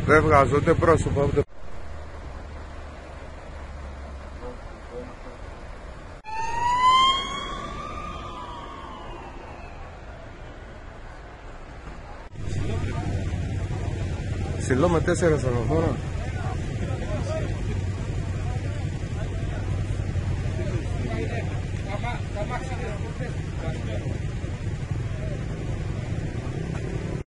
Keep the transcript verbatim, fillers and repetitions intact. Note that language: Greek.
Δεν βγάζω ούτε πρόσωπο ούτε... Ψηλό με τέσσερα σταθμόρα.